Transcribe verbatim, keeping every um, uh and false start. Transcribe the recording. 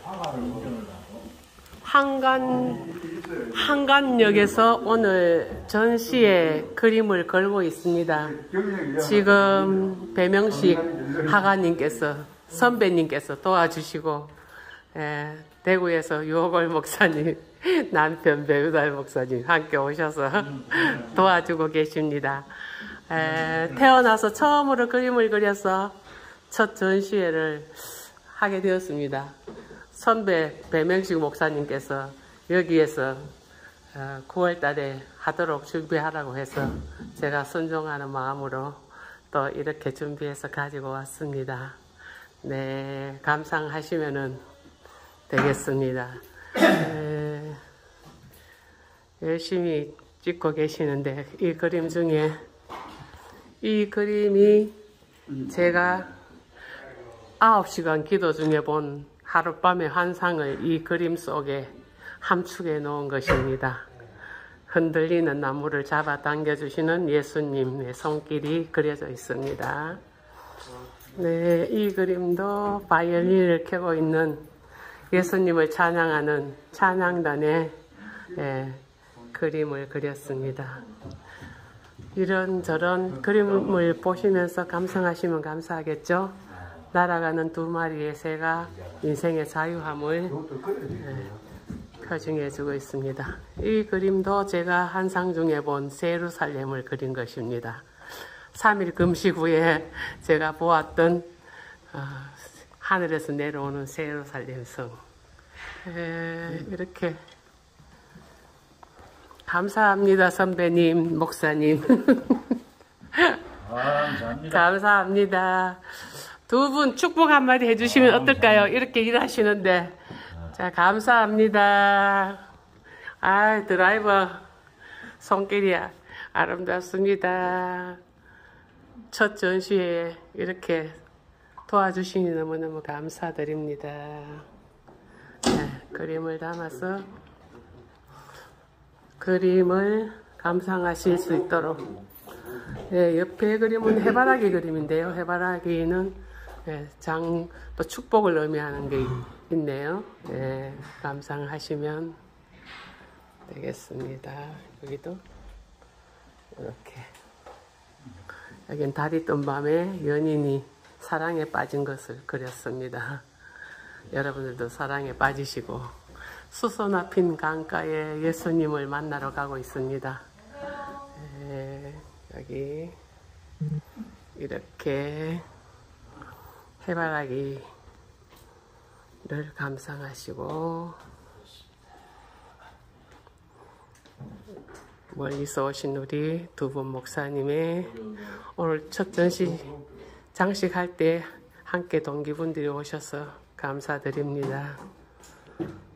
한간, 한간역에서 오늘 전시에 그림을 걸고 있습니다. 지금 배명식 하가님께서, 선배님께서 도와주시고, 에, 대구에서 유호걸 목사님, 남편 배우달 목사님 함께 오셔서 도와주고 계십니다. 에, 태어나서 처음으로 그림을 그려서 첫 전시회를 하게 되었습니다. 선배 배명식 목사님께서 여기에서 구월 달에 하도록 준비하라고 해서 제가 순종하는 마음으로 또 이렇게 준비해서 가지고 왔습니다. 네, 감상하시면은 되겠습니다. 에, 열심히 찍고 계시는데 이 그림 중에 이 그림이 제가 아홉 시간 기도 중에 본 하룻밤의 환상을 이 그림 속에 함축해 놓은 것입니다. 흔들리는 나무를 잡아 당겨주시는 예수님의 손길이 그려져 있습니다. 네, 이 그림도 바이올린을 켜고 있는 예수님을 찬양하는 찬양단의 예, 그림을 그렸습니다. 이런저런 그림을 보시면서 감상하시면 감사하겠죠? 날아가는 두 마리의 새가 인생의 자유함을 예, 표징해주고 있습니다. 이 그림도 제가 환상 중에 본 예루살렘을 그린 것입니다. 삼 일 금식 후에 제가 보았던 어, 하늘에서 내려오는 예루살렘 성. 에, 이렇게 감사합니다, 선배님, 목사님. 아, 감사합니다. 감사합니다. 두 분 축복 한마디 해주시면 아, 어떨까요? 이렇게 일하시는데. 자, 감사합니다. 아, 드라이버 손길이 아름답습니다. 첫 전시회에 이렇게 도와주시니 너무너무 감사드립니다. 네, 그림을 담아서 그림을 감상하실 수 있도록. 네, 옆에 그림은 해바라기 그림인데요. 해바라기는 네, 장, 또 축복을 의미하는 게 있네요. 네, 감상하시면 되겠습니다. 여기도 이렇게. 여긴 달이 뜬 밤에 연인이 사랑에 빠진 것을 그렸습니다. 여러분들도 사랑에 빠지시고 수소나 핀 강가에 예수님을 만나러 가고 있습니다. 네, 여기 이렇게 해바라기를 감상하시고 멀리서 오신 우리 두 분 목사님의 오늘 첫 전시 장식할 때 함께 동기분들이 오셔서 감사드립니다.